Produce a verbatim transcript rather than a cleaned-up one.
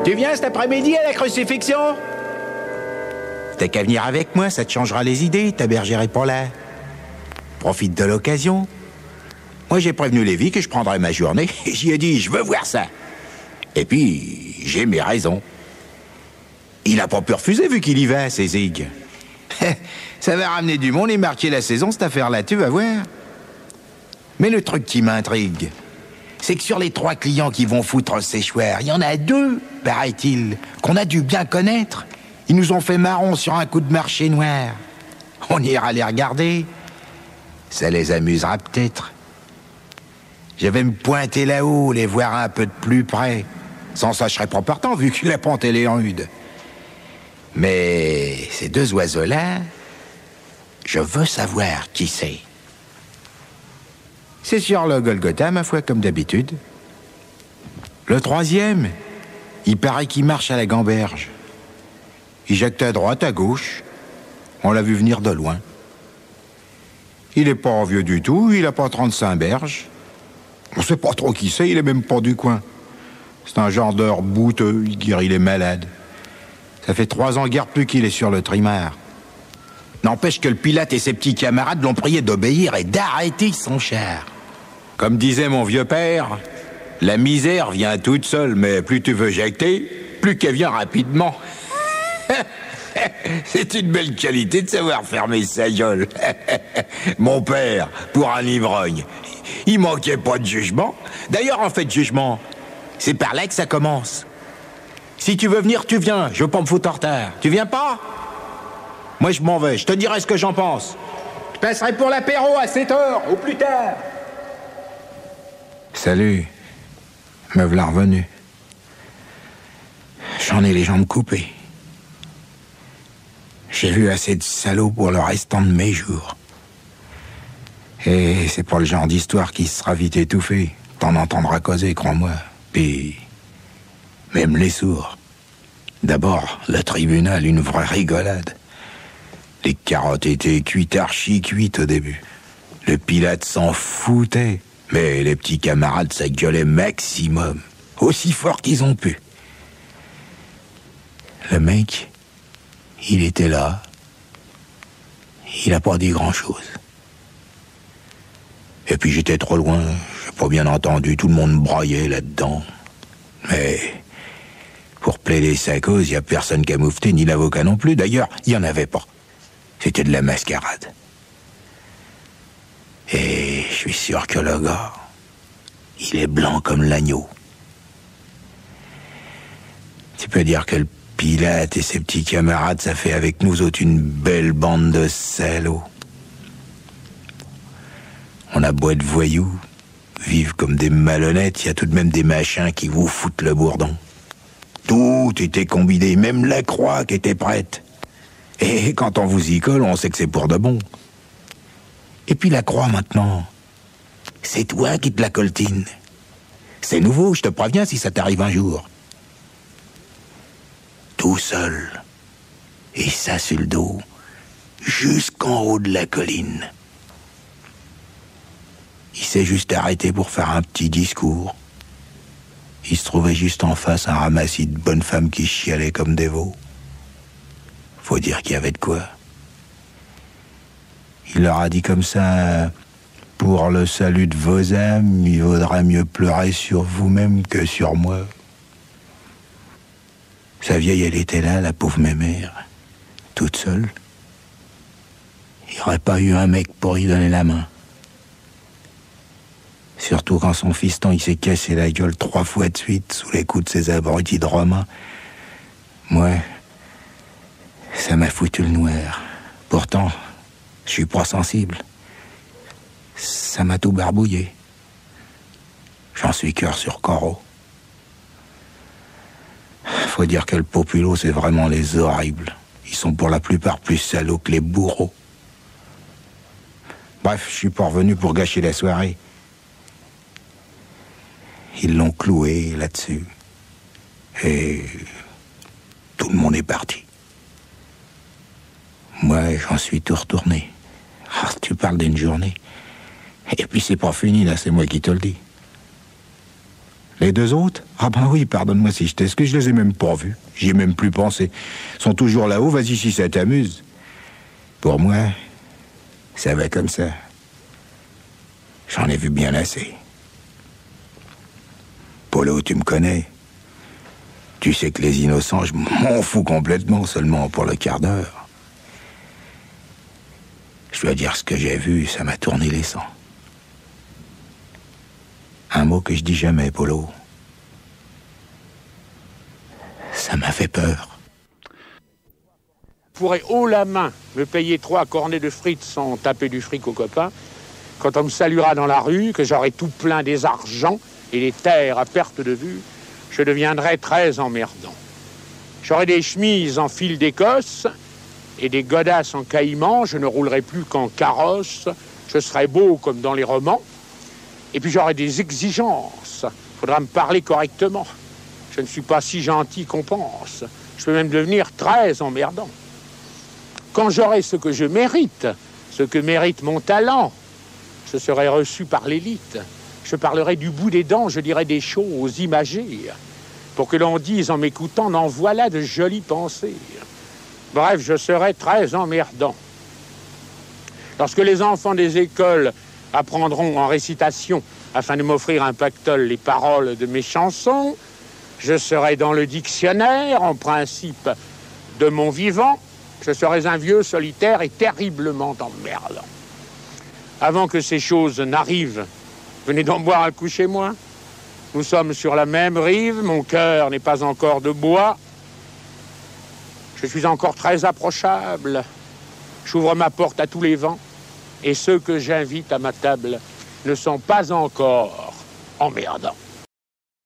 Tu viens cet après-midi à la crucifixion? T'as qu'à venir avec moi, ça te changera les idées, ta bergère est pas là. Profite de l'occasion. Moi, j'ai prévenu Lévi que je prendrais ma journée, et j'y ai dit, je veux voir ça. Et puis, j'ai mes raisons. Il a pas pu refuser, vu qu'il y va, ces zig. Ça va ramener du monde et marquer la saison, cette affaire-là, tu vas voir. Mais le truc qui m'intrigue, c'est que sur les trois clients qui vont foutre le séchoir, il y en a deux, paraît-il, qu'on a dû bien connaître. Ils nous ont fait marron sur un coup de marché noir. On ira les regarder. Ça les amusera peut-être. Je vais me pointer là-haut, les voir un peu de plus près. Sans ça, je serais pas partant, vu qu'il a panté les hudes. Mais ces deux oiseaux-là, je veux savoir qui c'est. C'est sur le Golgotha, ma foi, comme d'habitude. Le troisième, il paraît qu'il marche à la gamberge. Il jette à droite, à gauche. On l'a vu venir de loin. Il est pas vieux du tout, il a pas trente-cinq berges. On sait pas trop qui c'est, il est même pas du coin. C'est un genre d'heure bouteux, il guérit les malades. Ça fait trois ans guère plus qu'il est sur le trimar. N'empêche que le Pilate et ses petits camarades l'ont prié d'obéir et d'arrêter son char. Comme disait mon vieux père, la misère vient toute seule, mais plus tu veux jecter, plus qu'elle vient rapidement. C'est une belle qualité de savoir fermer sa gueule. Mon père, pour un ivrogne, il manquait pas de jugement. D'ailleurs, en fait, jugement, c'est par là que ça commence. Si tu veux venir, tu viens. Je veux pas me foutre en retard. Tu viens pas? Moi, je m'en vais. Je te dirai ce que j'en pense. Je passerai pour l'apéro à sept heures, au plus tard. Salut. Me v'là revenu. J'en ai les jambes coupées. J'ai vu assez de salauds pour le restant de mes jours. Et c'est pas le genre d'histoire qui sera vite étouffée. T'en entendras causer, crois-moi. Puis, même les sourds. D'abord, le tribunal, une vraie rigolade. Les carottes étaient cuites, archi cuites au début. Le Pilate s'en foutait. Mais les petits camarades, ça gueulait maximum. Aussi fort qu'ils ont pu. Le mec, il était là. Il a pas dit grand-chose. Et puis j'étais trop loin, j'ai pas bien entendu, tout le monde braillait là-dedans. Mais pour plaider sa cause, y a personne qui a moufté, ni l'avocat non plus. D'ailleurs, y en avait pas. C'était de la mascarade. Et je suis sûr que le gars, il est blanc comme l'agneau. Tu peux dire que le Pilate et ses petits camarades, ça fait avec nous autres une belle bande de salauds. On a beau être voyous, vivre comme des malhonnêtes, il y a tout de même des machins qui vous foutent le bourdon. Tout était combiné, même la croix qui était prête. Et quand on vous y colle, on sait que c'est pour de bon. Et puis la croix maintenant, c'est toi qui te la coltine. C'est nouveau, je te préviens si ça t'arrive un jour. Tout seul, et ça sur le dos, jusqu'en haut de la colline. Il s'est juste arrêté pour faire un petit discours. Il se trouvait juste en face un ramassis de bonnes femmes qui chialaient comme des veaux. Faut dire qu'il y avait de quoi. Il leur a dit comme ça, pour le salut de vos âmes, il vaudra mieux pleurer sur vous-même que sur moi. Sa vieille, elle était là, la pauvre mémère, toute seule. Il n'y aurait pas eu un mec pour y donner la main. Surtout quand son fiston, il s'est cassé la gueule trois fois de suite sous les coups de ses abrutis de romains. Moi, ça m'a foutu le noir. Pourtant, je suis pas sensible. Ça m'a tout barbouillé. J'en suis cœur sur corps. Faut dire que le populo, c'est vraiment les horribles. Ils sont pour la plupart plus salauds que les bourreaux. Bref, je suis pas revenu pour gâcher la soirée. Ils l'ont cloué là-dessus. Et tout le monde est parti. Moi, j'en suis tout retourné. Ah, tu parles d'une journée. Et puis c'est pas fini, là, c'est moi qui te le dis. Les deux autres? Ah ben oui, pardonne-moi si je t'excuse, je les ai même pas vus. J'y ai même plus pensé. Ils sont toujours là-haut, vas-y si ça t'amuse. Pour moi, ça va comme ça. J'en ai vu bien assez. Polo, tu me connais. Tu sais que les innocents, je m'en fous complètement, seulement pour le quart d'heure. Je dois dire ce que j'ai vu, ça m'a tourné les sangs. Un mot que je dis jamais, Polo. Ça m'a fait peur. Je pourrais haut la main me payer trois cornets de frites sans taper du fric aux copains. Quand on me saluera dans la rue, que j'aurai tout plein des argents et des terres à perte de vue, je deviendrai très emmerdant. J'aurai des chemises en fil d'Écosse et des godasses en caïman, je ne roulerai plus qu'en carrosse, je serai beau comme dans les romans, et puis j'aurai des exigences, il faudra me parler correctement. Je ne suis pas si gentil qu'on pense, je peux même devenir très emmerdant. Quand j'aurai ce que je mérite, ce que mérite mon talent, je serai reçu par l'élite. Je parlerai du bout des dents, je dirai des choses imagées, pour que l'on dise en m'écoutant, n'en voilà de jolies pensées. Bref, je serai très emmerdant. Lorsque les enfants des écoles apprendront en récitation, afin de m'offrir un pactole, les paroles de mes chansons, je serai dans le dictionnaire, en principe, de mon vivant. Je serai un vieux solitaire et terriblement emmerdant. Avant que ces choses n'arrivent, venez donc boire un coup chez moi. Nous sommes sur la même rive, mon cœur n'est pas encore de bois. Je suis encore très approchable. J'ouvre ma porte à tous les vents. Et ceux que j'invite à ma table ne sont pas encore emmerdants.